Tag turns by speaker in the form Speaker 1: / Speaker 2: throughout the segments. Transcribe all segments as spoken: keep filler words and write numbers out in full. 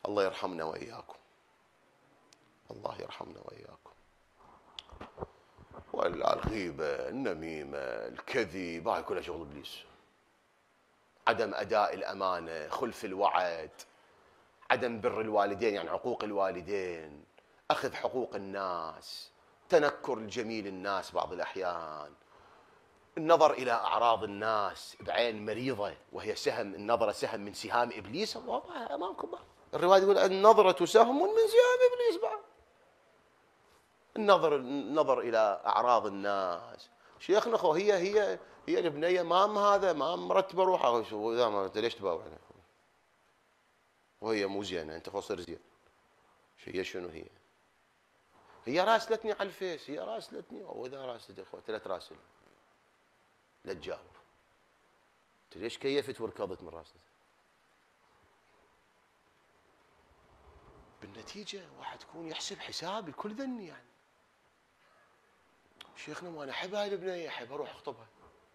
Speaker 1: الله يرحمنا وإياكم، الله يرحمنا وإياكم. والغيبة، النميمة، الكذب، هاي كلها شغل إبليس. عدم أداء الأمانة، خلف الوعد، عدم بر الوالدين يعني عقوق الوالدين، أخذ حقوق الناس، تنكر الجميل الناس بعض الأحيان، النظر إلى أعراض الناس بعين مريضة وهي سهم، النظرة سهم من سهام إبليس. واضحة أمامكم بعض الرواية يقول النظرة سهم من سهام إبليس. بعد النظر النظر إلى أعراض الناس. شيخنا خو هي هي هي البنية مام هذا ما مرتبة روحها، إذا ما أنت ليش تباوع وهي مو زينة، أنت خو صير زين. هي شنو هي؟ هي راسلتني على الفيس، هي راسلتني، وإذا راسلت أخوة ثلاث راسل لا تجاوب. أنت ليش كيفت وركضت من راسلتها؟ بالنتيجة واحد يكون يحسب حساب الكل ذني يعني. شيخنا ما أنا أحب هاي البنية، أحب أروح أخطبها.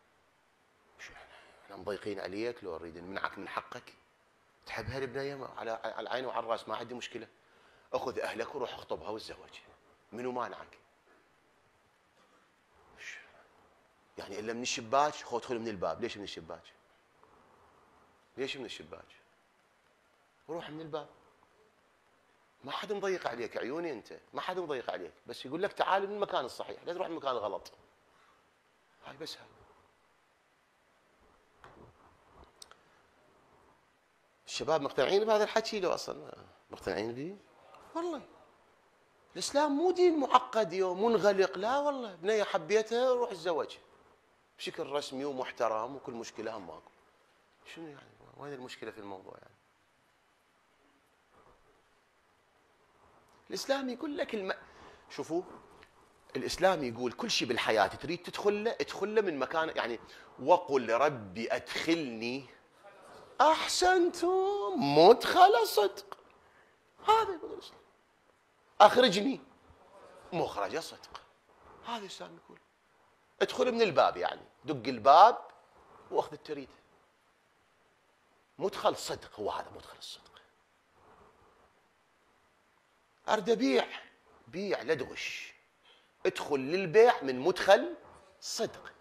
Speaker 1: احنا مضيقين عليك لو أريد نمنعك من حقك؟ تحب هاي البنية على على العين وعلى الراس، ما عندي مشكلة. أخذ أهلك وروح أخطبها وتزوج، منو مانعك؟ يعني إلا من الشباك، خو ادخل من الباب. ليش من الشباك؟ ليش من الشباك؟ وروح من الباب. ما حد مضيق عليك عيوني أنت، ما حد مضيق عليك، بس يقول لك تعال من المكان الصحيح، لا تروح من المكان الغلط. هاي بس هاي. الشباب مقتنعين بهذا الحكي لو أصلا مقتنعين به؟ والله الإسلام مو دين معقد ومنغلق، لا والله. بنية حبيتها روح تزوجها بشكل رسمي ومحترم وكل مشكلة هم ماكو. شنو يعني؟ وين المشكلة في الموضوع يعني؟ الإسلام يقول لك الم... شوفوا، الإسلام يقول كل شيء بالحياة تريد تدخل له ادخل له من مكان يعني. وقل ربي أدخلني أحسنتم مدخل صدق، هذا يقول الإسلام. أخرجني مخرج صدق، هذا الإسلام يقول. ادخل من الباب يعني دق الباب واخذ التريد. مدخل صدق، هو هذا مدخل الصدق. أرد أبيع، بيع لا تغش، ادخل للبيع من مدخل صدق.